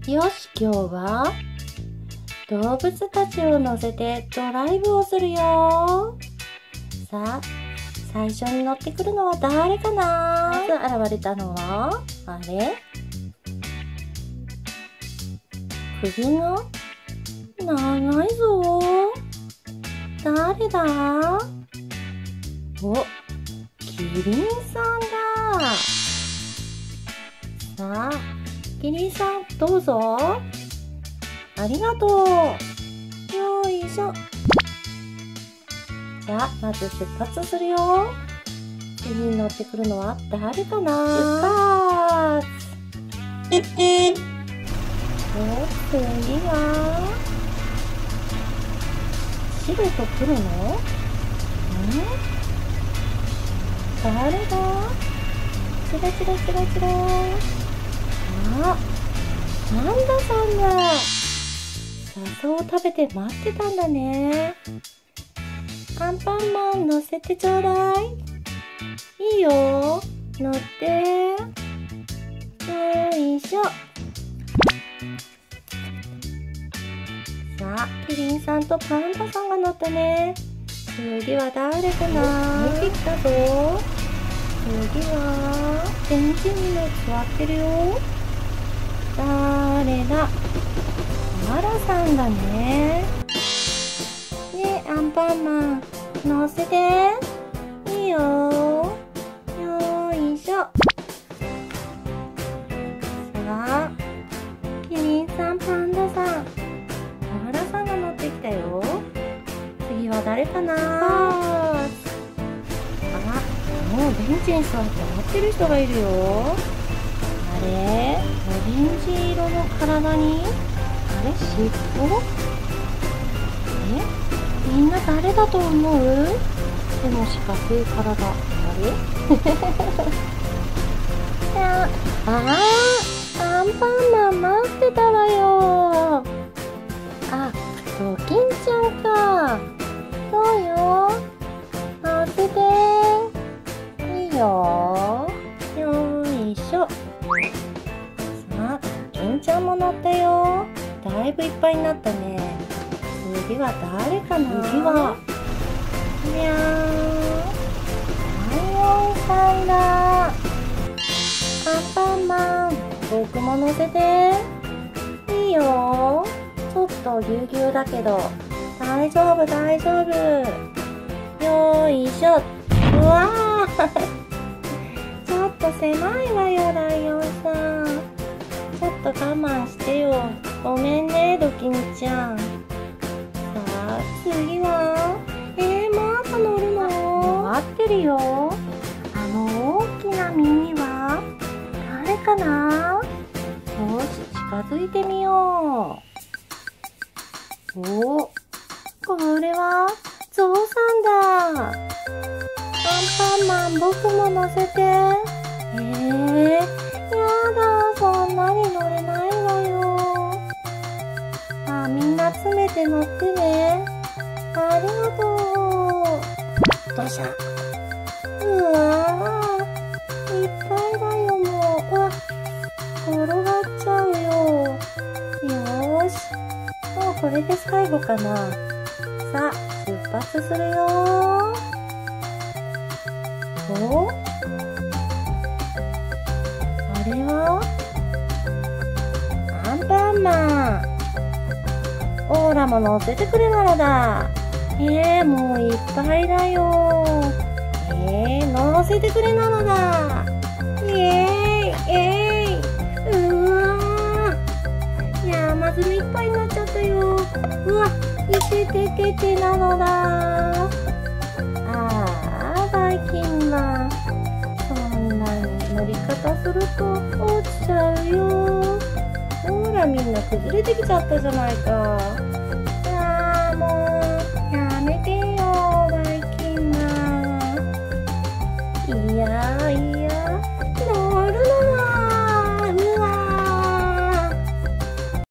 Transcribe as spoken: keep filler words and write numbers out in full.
よし、今日は動物たちを乗せてドライブをするよ。さあ、最初に乗ってくるのは誰かな？まず現れたのは、あれ？首が長いぞ。誰だ？お、キリンさんだ。さあ、キリンさんどうぞ。ありがとう。よいしょ。じゃあ、まず出発するよ。次に乗ってくるのは誰かな？出発。お、次は白と黒のん？誰だ？チラチラチラチラ。あ、パンダさんだ。笹を食べて待ってたんだね。アンパンマン乗せてちょうだい。いいよ、乗って。よいしょ。さあ、キリンさんとパンダさんが乗ったね。次は誰かな？見てきたぞ。次はベンチにも座ってるよ。誰だ？マラさんだね。ねえ、アンパンマン乗せて。いいよ。よいしょ。さあ、キリンさん、パンダさん、マラさんが乗ってきたよ。次は誰かな？あ、もうベンチに座って待ってる人がいるよ。あれ？オレンジ色の体に、あれ、尻尾？え？みんな誰だと思う？でも四角い体。あれ？ああ、アンパンマン待ってたわよ。あ、ドキンちゃんか。そうよ。乗せて。いいよ。よいしょ。さあ、ドキンちゃんも乗ったよ。だいぶいっぱいになったね。次は誰かな？次は、にゃーん、ライオンさんだ。アンパンマン、僕も乗せて。いいよ。ちょっとぎゅうぎゅうだけど、大丈夫大丈夫。よいしょ。うわーちょっと狭いわよ、ライオンさん。ちょっと我慢してよ。ごめんね、ドキンちゃん。さあ、次は、えー、まだ乗るの？待ってるよ。あの大きな耳は誰かな？よし、近づいてみよう。お、これはゾウさんだ。アンパンマン、僕も乗せて。えー、やだ、そんなに乗れないわよ。あ、みんな詰めて乗ってね。ありがとう。どうした？うわー、いっぱいだよ、もう。うわ、転がっちゃうよ。よーし。もうこれで最後かな。さあ、出発するよ。お？あれは？アンパンマン。オーラも乗せてくれなのだ。えー、もういっぱいだよ。えー、乗せてくれなのだ。イエーイ、えーい。うわー。山積みいっぱいになっちゃったよ。うわ、いててててなのだ。あー、バイキンマン。そんな乗り方すると落ちちゃうよ。ほら、みんな崩れてきちゃったじゃないか。